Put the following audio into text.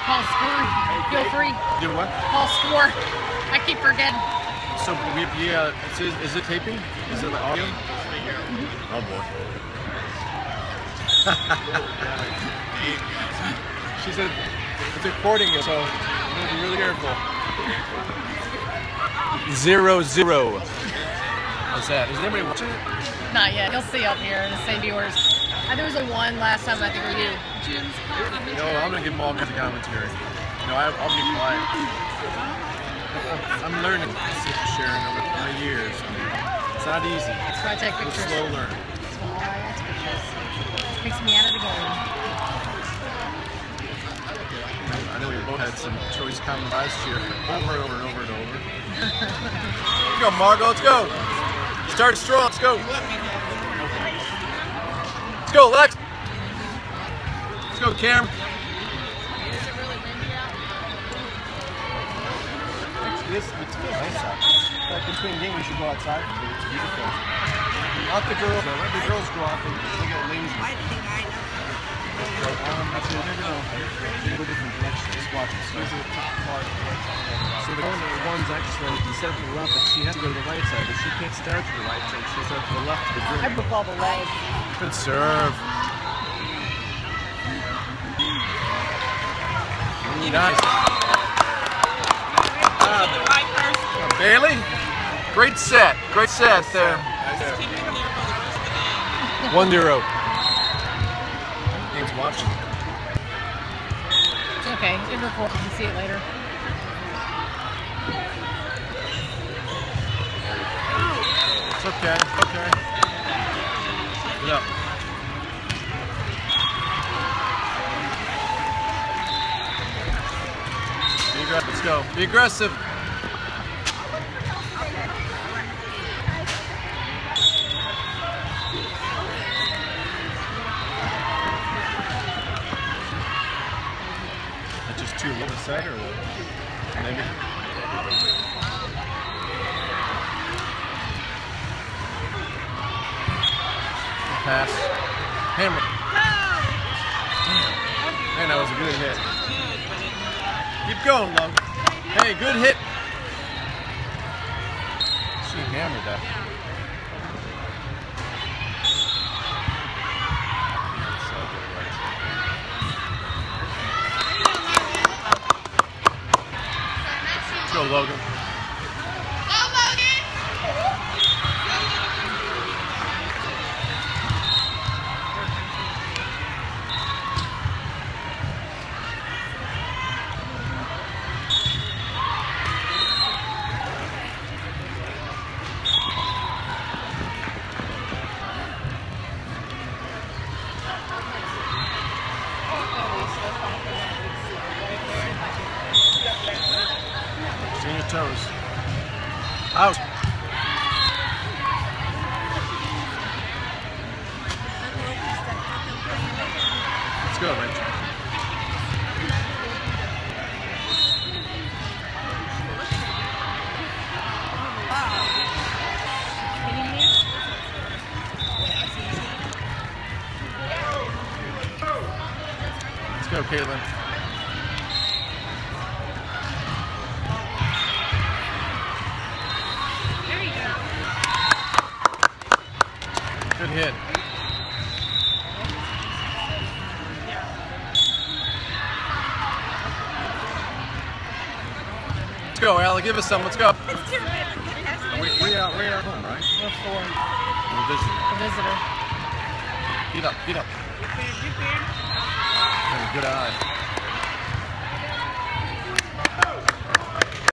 Paul score. Feel free. Do what? Paul score. I keep forgetting. So yeah, is it taping? Is it the audio? Oh boy. She said it's recording it, so you have to be really careful. 0-0. What's that? Is anybody watching it? Not yet. You'll see up here in the same viewers. There was a one last time I think we did. No, I'm gonna give them all kinds of commentary. No, I'll be quiet. I'm learning sharing over my years. It's not easy. That's why I take pictures. It's slow learning. That's why I take pictures. Makes me out of the game. I know we both had some choice comments last year, over and over and over and over. Let's go, Margo. Let's go. Start strong. Let's go. Let's go, Lex. Let's go, Cam. Is it really windy out? It's nice out. Like between games, we should go outside. It's beautiful. Not the girls, though. Let the girls go out and they get lazy. Actually, they're going to go different directions. Just watch it. So the top part. So the one's actually, instead of to the left, she has to go to the right side, but she can't start to the right side. She has to go to the left of the grid. I book all the legs. Good serve. Nice. Bailey, great set. Great set there. 1-0. Game's watching. It's okay. In record, you can see it later. It's okay. Okay. Get up. Be aggressive. Let's go. Be aggressive. That's just too low a side or what? Maybe. Pass. Hammer. Man, that was a good hit. Keep going, love. Hey, good hit. She hammered that. Let's go, Logan. Stay on your toes. Out. Let's go, Rachel. Let's go, Caitlin. Good hit. Let's go, Allie. Give us some. Let's go. We out home, right? We're four. We're visiting. The visitor. Get up. Get up. Good eye.